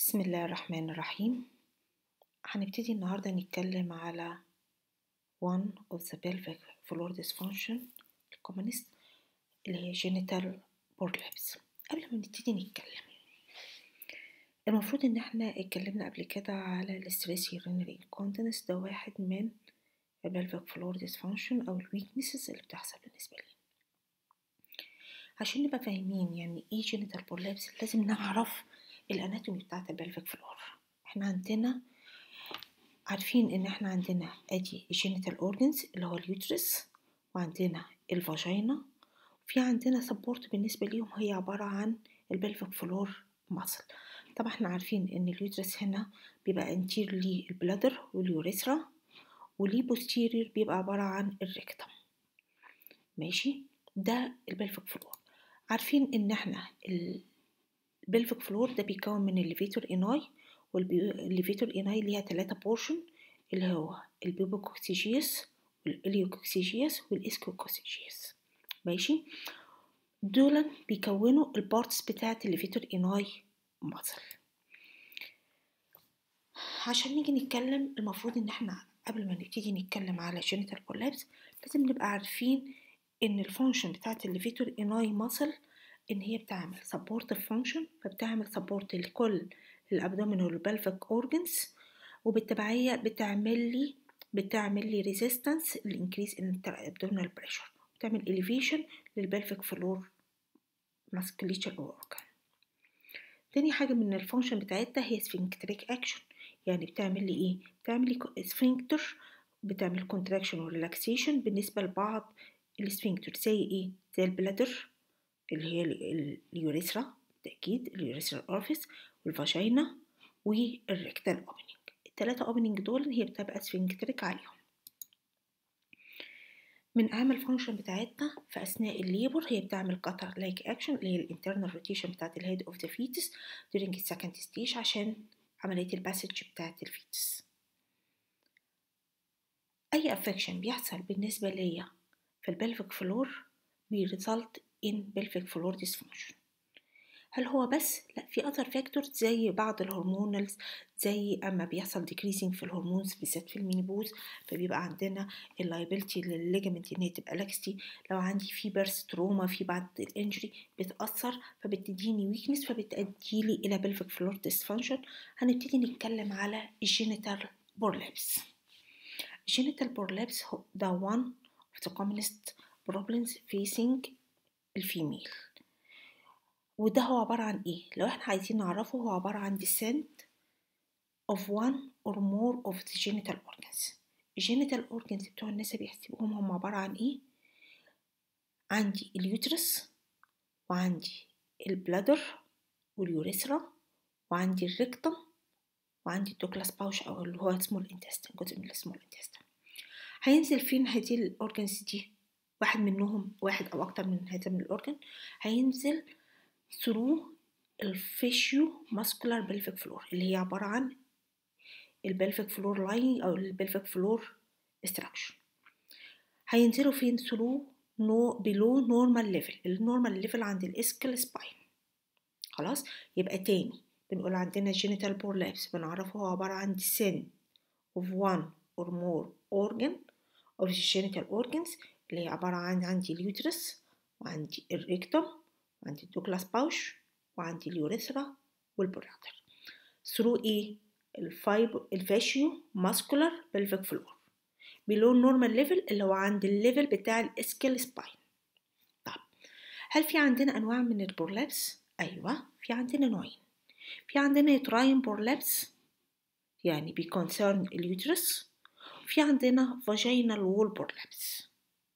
بسم الله الرحمن الرحيم. هنبتدي النهاردة نتكلم على one of the pelvic floor dysfunction commonest اللي هي genital prolapse. قبل ما نبتدي نتكلم المفروض ان احنا اتكلمنا قبل كده على الستريس urinary incontinence، ده واحد من pelvic floor dysfunction او الويكنسز اللي بتحصل بالنسبة لي. عشان نبقى فاهمين يعني ايه genital prolapse لازم نعرف الاناتومي بتاعت البلفيك فلور. احنا عندنا عارفين ان احنا عندنا ادي الجينيتال اورجنز اللي هو اليوترس، وعندنا الفاجينا، في عندنا سبورت بالنسبه ليهم هي عباره عن البلفيك فلور ماسل. طبعا احنا عارفين ان اليوترس هنا بيبقى انتير للبلادر واليوريثرا، وليه بوستيرير بيبقى عباره عن الريكتم. ماشي، ده البلفيك فلور. عارفين ان احنا البلفيك فلور ده بيكون من الليفيتور اناي، والليفيتور اناي ليها 3 بورشن اللي هو البيبوكوكسيجيوس والإليوكوكسيجيوس والإسكوكوكسيجيوس. ماشي، دول بيكونوا البارتس بتاعة الليفيتور اناي ماسل. عشان نيجي نتكلم المفروض ان احنا قبل ما نبتدي نتكلم على جينيتال كولابس لازم نبقى عارفين ان الفانكشن بتاعة الليفيتور اناي ماسل ان هي بتعمل supportive function، فبتعمل support لكل الابدومينال والبلفيك اورجنز، وبالتبعية بتعمل لي resistance للإنكريز الابدومينال بريشر، بتعمل elevation للبلفيك فلور musculature organ. تاني حاجة من الفانكشن بتاعتها هي sphincteric action، يعني بتعمل لي ايه؟ بتعمل لي sphincter، بتعمل contraction وريلاكسيشن بالنسبة لبعض السفنكتر، زي ايه؟ زي البلادر اللي هي اليوريثرا، بالتأكيد اليوريثرا أورفيس، والفاجينا والريكتال اوبننج. الثلاثة اوبننج دول هي بتبقى سفنكتريك عليهم. من أهم الفانكشن بتاعتنا في أثناء الليبر هي بتعمل قطر لايك أكشن اللي هي الانترنال روتيشن بتاعت الهيد اوف ذا فيتس during السكند ستيج عشان عملية الباسج بتاعت الفيتس. أي أفكشن بيحصل بالنسبة ليا في البلفيك فلور بيريزلت in pelvic floor dysfunction. هل هو بس؟ لا، في other factors زي بعض الهرمونالز، زي اما بيحصل decreasing في الهرمونز بالذات في المينيبوز، فبيبقى عندنا اللايبيلتي للليجمنت ان هي تبقى لاكستي. لو عندي في بيرث تروما، في بعض الانجري بتأثر فبتديني ويكنس فبتأديلي الى pelvic floor dysfunction. هنبتدي نتكلم على الجينيتال بورلابس. الجينيتال بورلابس ده one of the commonest problems facing الفيميل، وده هو عبارة عن ايه؟ لو احنا عايزين نعرفه هو عبارة عن descent of one or more of the genital organs. الجينيتال organs بتوع الناس بيحسبوهم هم عبارة عن ايه؟ عندي اليوترس، وعندي البلادر واليوريثرا، وعندي الريكتم، وعندي الدوكلاس باوش او اللي هو سمول انتستين، جزء من السمول انتستين. هينزل فين هذه الاورجنز دي؟ واحد منهم، واحد او اكتر من هذا من الاورجن هينزل through الفيشيو ماسكولار بلفيك فلور اللي هي عبارة عن البلفيك فلور لاين أو البلفيك فلور استراكشر. هينزلوا فين؟ through below normal level. النورمال ليفل عند الاسكال سباين. خلاص، يبقى تاني بنقول عندنا genital prolapse بنعرفه هو عبارة عن descent of one or more organ of the genital organs اللي هي عبارة عن عندي اليوترس، وعندي الريكتوم، وعندي الدوكلاس باوش، وعندي اليوريثرا والبلادر through ايه؟ الفاشيو ماسكولار بلفيك فلور below normal level اللي هو عند الليفل بتاع الاسكال سباين. طب هل في عندنا انواع من البورلابس؟ ايوه، في عندنا نوعين. في عندنا يوتراين بورلابس يعني بيكونسيرن اليوترس، وفي عندنا فاجينال وول بورلابس.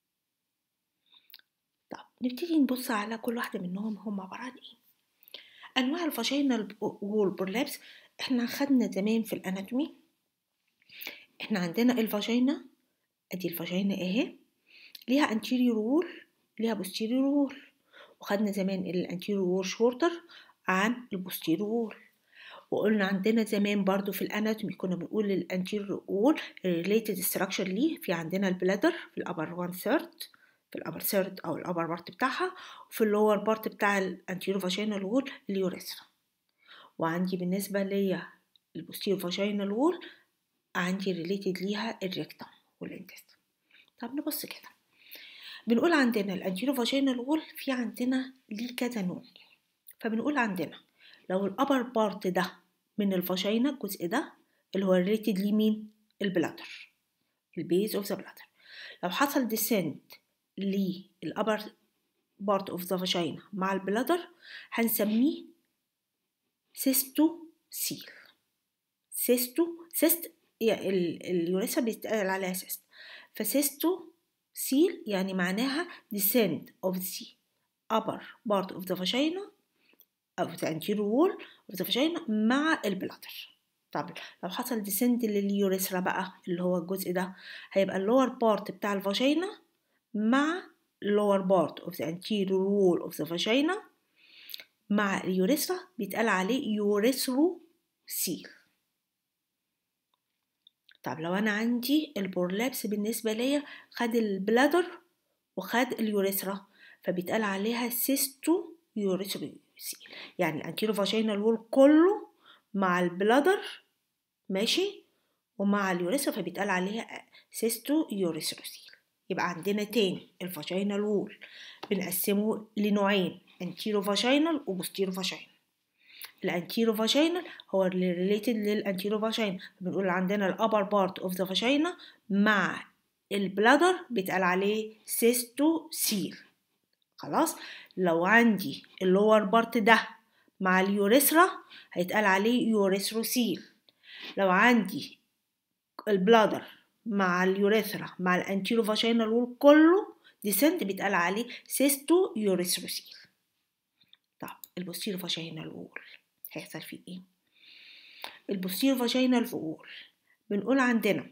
طب نبتدي نبص على كل واحدة منهم هم عبارة عن ايه. انواع الفاجينال وول بورلابس احنا خدنا زمان في الاناتومي، احنا عندنا الفاجينا، ادي الفاجينا اهي ليها anterior wall ليها posterior wall، وخدنا زمان الانتيريور wall shorter عن البوستيريور wall. وقلنا عندنا زمان برضو في الاناتومي كنا بنقول الانتيريور wall related structure ليه، في عندنا البلادر في الابر 1/3 في الابر ثيرد او الابر بارت بتاعها، وفي اللور بارت بتاع الانتيريور فاجينال وول اليوريثرا. وعندي بالنسبة ليا البوستيريور فاجينال وول عندي ريليتد ليها الريكتم والانتستين. طب نبص كده، بنقول عندنا الانتيرو فاجينال وول في عندنا ليه كذا نوع. فبنقول عندنا لو الابر بارت ده من الفاجينا، الجزء ده اللي هو ريليتد ليه مين؟ البلاتر، البيز اوف ذا بلاتر. لو حصل ديسنت للابر بارت اوف ذا فاجينا مع البلاتر هنسميه سيستوسيل. سيست اليوريثرا بيتقال عليها سيست، فسيستوسيل يعني معناها descent of the upper part of the vagina of the anterior wall of the vagina مع البلاتر. طب لو حصل descent لليوريثرا بقى اللي هو الجزء ده، هيبقى اللور بارت بتاع الفاجينا مع lower part of the anterior wall of the vagina مع اليوريثرا، بيتقال عليه يوريثروسيل. طب لو انا عندي البرولابس بالنسبه ليا خد البلادر وخد اليوريثرا، فبيتقال عليها سيستو يوريثروسيل، يعني الانتيرو فاجينال وول كله مع البلادر ماشي ومع اليوريثرا، فبيتقال عليها سيستو يوريثروسيل. يبقى عندنا تاني الفاجينال وول بنقسمه لنوعين، انتيرو فاجينال وبوستيرو فاجينال. الانتيرو فاجينال هو اللي ريليتد للانتيرو فاجينا، بنقول عندنا الابر بارت اوف ذا فاجينا مع البلادر بيتقال عليه سيستوسيل. خلاص. لو عندي اللور بارت ده مع اليوريثرا هيتقال عليه يوريثروسيل. لو عندي البلادر مع اليوريثرا مع الانتيرو فاجينال وول كله ديسنت بيتقال عليه سيستو يوريثروسيل. طب البوستيرو فاجينال وول هيحصل فيه ايه؟ البوستيريور فاجينال وول بنقول عندنا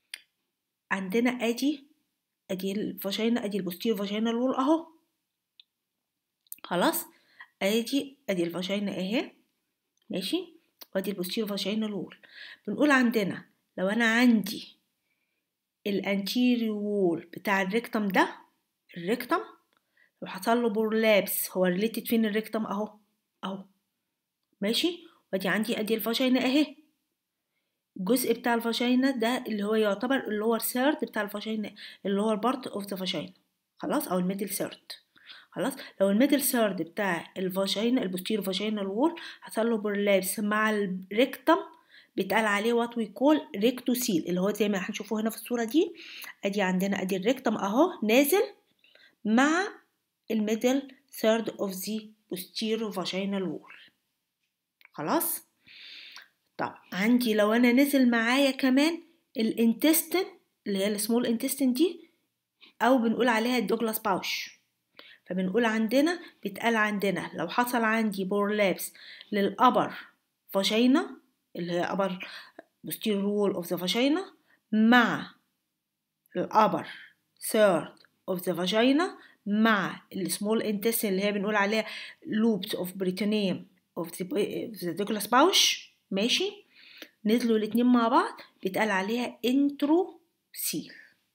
ادي الفاجينا، ادي البوستيريور فاجينال وول اهو. خلاص، ادي الفاجينا اهي ماشي، وادي البوستيريور فاجينال وول. بنقول عندنا لو انا عندي الانتيريور وول بتاع الريكتم ده، الريكتم لو حصل له بورلابس، هو ريليتد فين الريكتم اهو ماشي، وادي عندي الفاجينا اهي. الجزء بتاع الفاجينا ده اللي هو يعتبر اللور ثيرد بتاع الفاجينا، اللور بارت اوف ذا فاجينا، خلاص، او الميدل ثيرد. خلاص، لو الميدل ثيرد بتاع الفاجينا البوستيريور فاجينال وول حصل له برلابس مع الريكتم بيتقال عليه وات وي كول ريكتوسيل، اللي هو زي ما هنشوفه هنا في الصوره دي. ادي عندنا الريكتم اهو نازل مع الميدل ثيرد اوف ذا بوستيريور فاجينال وول. خلاص. طب عندي لو انا نزل معايا كمان الانتستين اللي هي السمول انتستين دي، او بنقول عليها الدوجلاس باوش، فبنقول عندنا بيتقال عندنا لو حصل عندي بورلابس للابر فاجينا اللي هي ابر posterior wall of the vagina مع الابر third of the vagina مع السمول انتستين اللي هي بنقول عليها loops of peritoneum of the douglas pouch ماشي، نزلوا الاتنين مع بعض بيتقال عليها انتروسيل.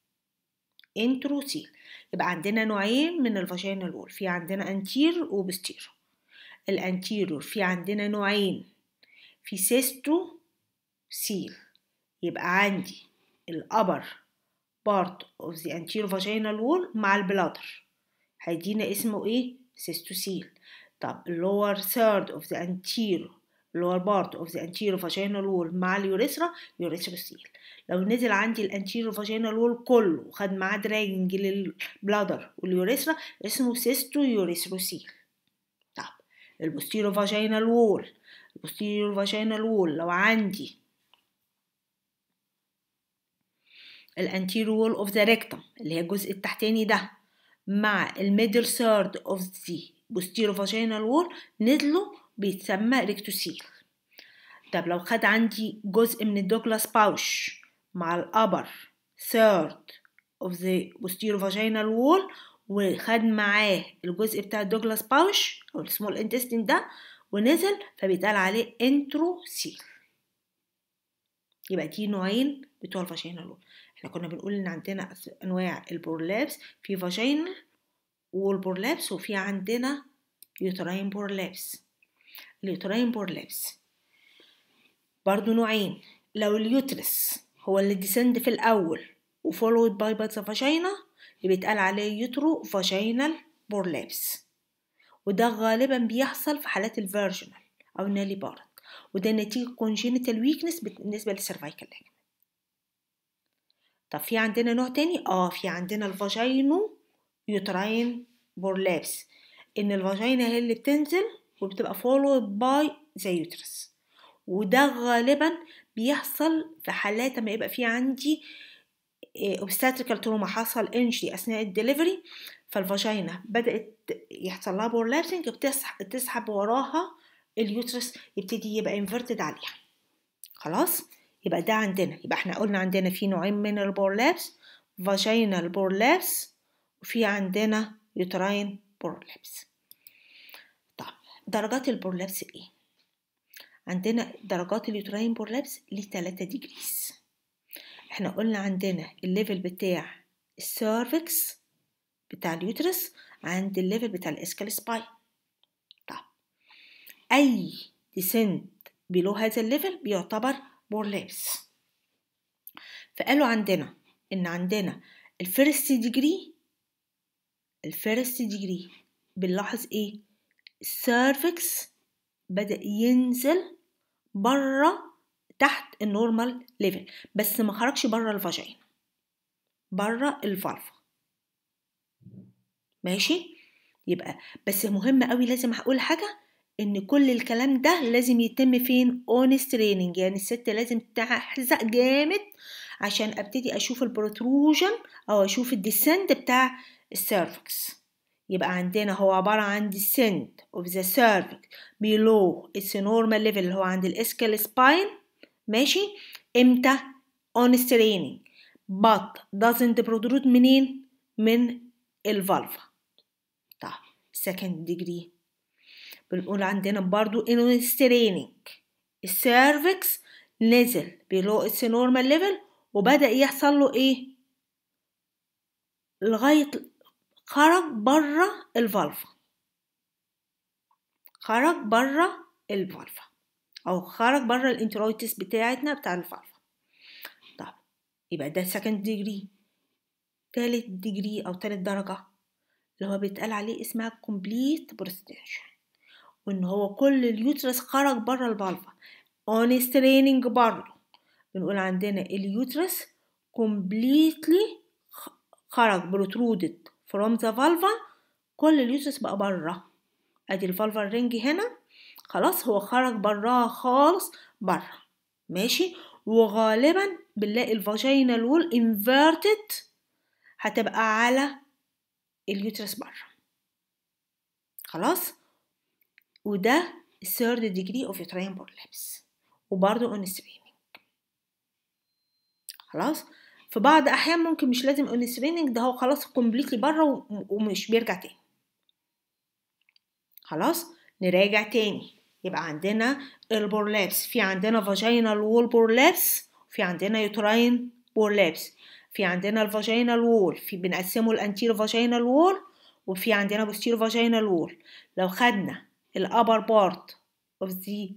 يبقى عندنا نوعين من الفاجينال وول، في عندنا انتير وبستير. الانتيرور في عندنا نوعين، في سيستوسيل، يبقى عندي الابر part of the anterior vaginal wall مع البلاتر هيدينا اسمه ايه؟ سيستوسيل. طب lower third of the anterior lower part of the anterior vaginal wall مع اليوريثرا يوريثروسيل. لو نزل عندي الانتيريور فاجينال وول كله وخد معاه دراجنج للبلادر واليوريثرا اسمه سيستو يوريثروسيل. طب البوستيريور فاجينال وول لو عندي الانتيريور وول اوف ذا ريكتم اللي هي الجزء التحتاني ده مع الميدل ثيرد اوف ذا بوستيريور فاجينال وول نزلوا بيتسمى ريكتوسيل. طب لو خد عندي جزء من الدوجلاس باوش مع الابر third of the posterior vaginal wall وخد معاه الجزء بتاع الدوجلاس باوش او السمول انتستين ده ونزل، فبيتقال عليه انتروسيل. يبقى دي نوعين بتوع الفاجينال وول. احنا كنا بنقول ان عندنا انواع البورلابس، في فاجينال وول بورلابس وفي عندنا يوتراين بورلابس. اليوتراين بورلابس برضو نوعين، لو اليوترس هو اللي ديسند في الأول وفولود باي ذا فاجينا اللي بيتقال عليه يوترو فاجينال بورلابس، وده غالبا بيحصل في حالات الفيرجنال أو النالي بارد، وده نتيجة congenital weakness بالنسبة للسيرفايكال لاجمنت. طب في عندنا نوع تاني، في عندنا الفاجينو يوتراين بورلابس، إن الفاجينا هي اللي بتنزل وبتبقى followed by the uterus، وده غالبا بيحصل في حالات لما يبقى في عندي obstetrical trauma، حصل injury أثناء الدليفري، فالفاجينا بدأت يحصل لها بورلابسنج، بتسحب وراها اليوترس يبتدي يبقى inverted عليها. خلاص، يبقى ده عندنا، يبقى احنا قلنا عندنا في نوعين من البورلابس، فاجينال بورلابس وفي عندنا يوتراين بورلابس. طب درجات البورلابس ايه؟ عندنا درجات اليوتراين بورلابس ليه 3 ديجريز. احنا قلنا عندنا الليفل بتاع السيرفكس بتاع اليوترس عند الليفل بتاع الاسكال سباين. طب اي ديسنت بلو هذا الليفل بيعتبر بورلابس. فقالوا عندنا ان عندنا الفيرست ديجري بنلاحظ ايه؟ السيرفكس بدأ ينزل بره تحت النورمال ليفل، بس ما خرجش بره الفاجين، بره الفالفا. ماشي، يبقى بس مهم قوي لازم هقول حاجه، ان كل الكلام ده لازم يتم فين؟ اون ستريننج، يعني الست لازم تحزق جامد عشان ابتدي اشوف البروتروجن او اشوف الديسنت بتاع السيرفكس. يبقى عندنا هو عباره عن descent of the cervix below its normal level اللي هو عند الاسكال سباين. ماشي، امتى؟ on straining but doesn't protrude منين؟ من الفالفا. طيب second degree بنقول عندنا برضو on straining السيرفكس نزل below its normal level وبدأ يحصل له ايه؟ لغاية خرج بره الفالفا، خرج بره الفالفا او خرج بره الانترويتس بتاعتنا بتاع الفالفا. طب يبقى ده second degree. تالت degree او تالت درجة اللي هو بيتقال عليه اسمها complete prostration، وان هو كل اليوترس خرج بره الفالفا. on straining برضه بنقول عندنا اليوترس completely خرج protruded from the vulva، كل اليوترس بقى بره. ادي الفالفا رينج هنا خلاص هو خرج براها خالص بره. ماشي، وغالبا بنلاقي الفاجينال وول inverted هتبقى على اليوترس بره. خلاص، وده third degree of uterine prolapse وبرضه on straining. خلاص، في بعض احيان ممكن مش لازم on straining، ده هو خلاص completely بره ومش بيرجع تاني. خلاص، نراجع تاني. يبقى عندنا البورلابس، في عندنا vaginal wall prolapse، في عندنا uterine prolapse، في عندنا الفاجينال وول، في بنقسمه الانتيرو فاجينال وول، وفي عندنا بوستيرو فاجينال وول. لو خدنا الابر بارت of the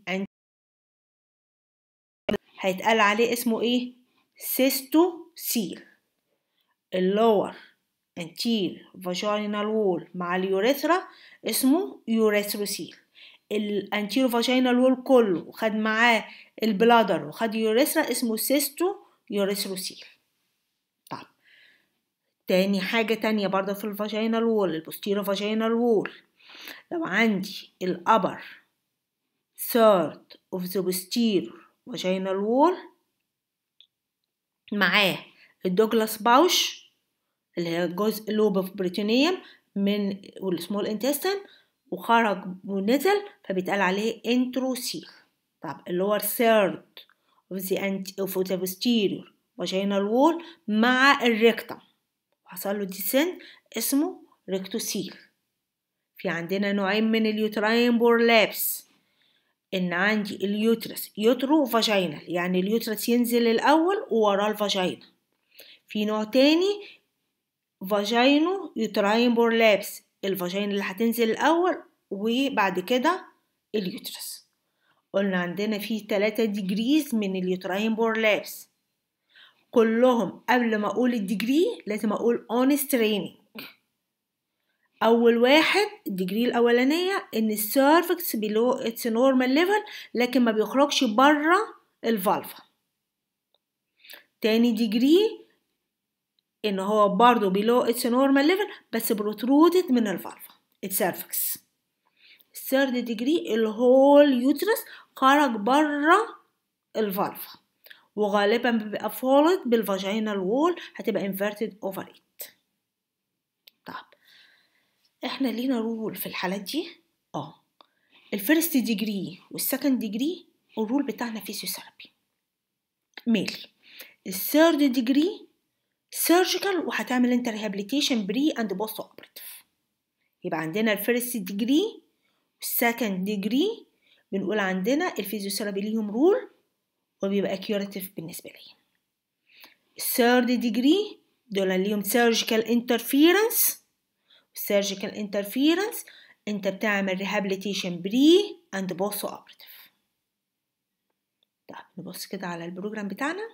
هيتقال عليه اسمه ايه؟ سيستوسيل. اللور anterior vaginal wall مع اليوريثرا اسمه يوريثروسيل. الانتيرو فاجينال وول كله وخد معاه البلادر وخد يوريثرا اسمه سيستو يوريثروسيل. طيب تاني حاجة تانية برضه في الفاجينال وول، البوستيرو فاجينال وول، لو عندي الأبر third of the posterior vaginal wall معاه الدوجلاس باوش اللي هي جزء لوب اوف بريتونيوم من والسمول انتستين وخرج ونزل فبيتقال عليه انتروسيل. طب اللي هو third of the posterior vaginal wall مع الريكتم وحصل له ديسنت اسمه ريكتوسيل. في عندنا نوعين من اليوتراين بورلابس، ان عندي اليوترس يوترو فاجينال يعني اليوترس ينزل الاول ووراه الفاجينا. في نوع تاني فاجينو يوتراين بورلابس، الفاجينا اللي هتنزل الاول وبعد كده اليوترس. قلنا عندنا فيه 3 degrees من اليوتراين prolapse، كلهم قبل ما اقول الديجري لازم اقول on straining. اول واحد الديجري الاولانيه ان السيرفكس below its normal level لكن ما بيخرجش بره الفالفا. تاني ديجري ان هو برضو below its normal level بس protruded من الفالفا السيرفكس. الثيرد ديجري الهول يوترس خرج بره الفالفا وغالبا بيبقى فولد بالفاجينال وول، هتبقى inverted over it. طب احنا لينا رول في الحالات دي. الفيرست ديجري والسكند ديجري الرول بتاعنا فيزيوثيرابي ميل. الثيرد ديجري سيرجيكال وهتعمل انت ريهابيليتيشن بري اند بوست اوبريتيف. يبقى عندنا الفيرست ديجري والسكند ديجري بنقول عندنا الفيزيوثيرابي ليهم رول وبيبقى كيوراتيف بالنسبه لي. الثيرد ديجري دول ليهم سيرجيكال انترفيرنس، والسيرجيكال انترفيرنس انت بتعمل ريهابيليتيشن بري اند بوست اوبريتيف. طيب نبص كده على البروجرام بتاعنا.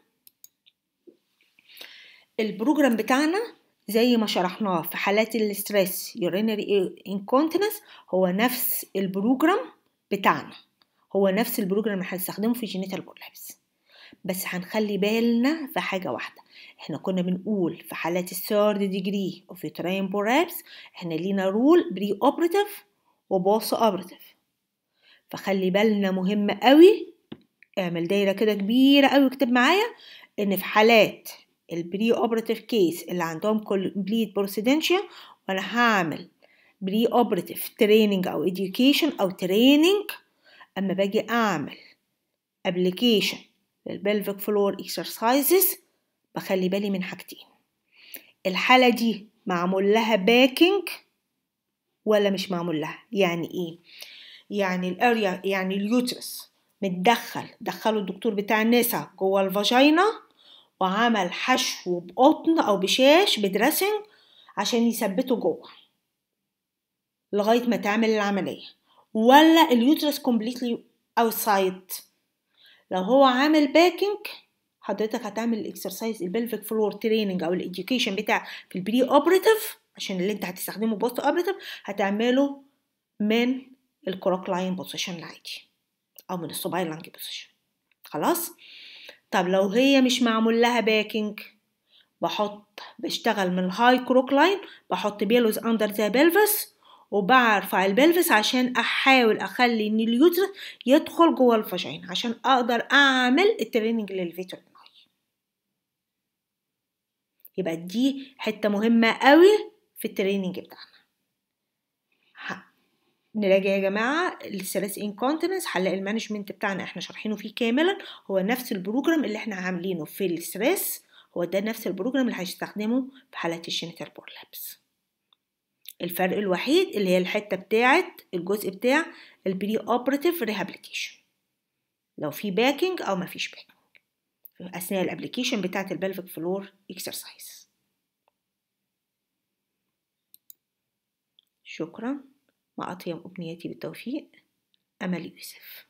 البروجرام بتاعنا زي ما شرحناه في حالات الستريس يورينري انكونتيننس هو نفس البروجرام بتاعنا، هو نفس البروجرام اللي هنستخدمه في جينيتال برولابس، بس هنخلي بالنا في حاجة واحدة. احنا كنا بنقول في حالات الثيرد ديجري اوف يوتراين برولابس احنا لينا رول بري اوبريتيف وبوست اوبريتيف، فخلي بالنا مهم قوي. اعمل دايرة كده كبيرة قوي واكتب معايا ان في حالات البري اوبريتيف كيس اللي عندهم كومبليت بروسيدنشيا وانا هعمل بري اوبريتيف تريننج او education او تريننج. اما باجي اعمل ابليكيشن للبلفيك فلور اكسرسايزز بخلي بالي من حاجتين. الحالة دي معمول لها باكينج ولا مش معمول لها؟ يعني ايه؟ يعني الاريا يعني اليوترس دخلوا الدكتور بتاع النساء جوه الفاجينا وعمل حشو بقطن او بشاش بدريسنج عشان يثبته جوه لغايه ما تعمل العمليه، ولا اليوترس كومبليتلي اوتسايد. لو هو عامل باكينج حضرتك هتعمل الاكسرسايز البلفيك فلور تريننج او الاديوكيشن بتاع في البري اوبريتيف عشان اللي انت هتستخدمه بوست اوبريتيف هتعمله من الكروكلاين بوزيشن العادي او من السوباين لانج بوزيشن. خلاص. طب لو هي مش معمول لها باكينج بشتغل من الهاي كروكلاين، بحط بيلوز اندر ذا بلفس وبرفع البلفس عشان احاول اخلي ان اليوترس يدخل جوه الفاجين عشان اقدر اعمل التريننج للفيتريناي. يبقى دي حته مهمه قوي في التريننج بتاعنا. نراجع يا جماعه الستريس انكونتيننس هنلاقي المانجمنت بتاعنا احنا شارحينه فيه كاملا، هو نفس البروجرام اللي احنا عاملينه في الستريس، هو ده نفس البروجرام اللي هنستخدمه في حالات الجينيتال برولابس. الفرق الوحيد اللي هي الحته بتاعت الجزء بتاع البري اوبريتيف ريهابيليتيشن، لو في باكينج او ما فيش باكينج اثناء الابليكيشن بتاعت البلفيك فلور اكسرسايز. شكرا، مع أطيب أمنياتي بالتوفيق، أمل يوسف.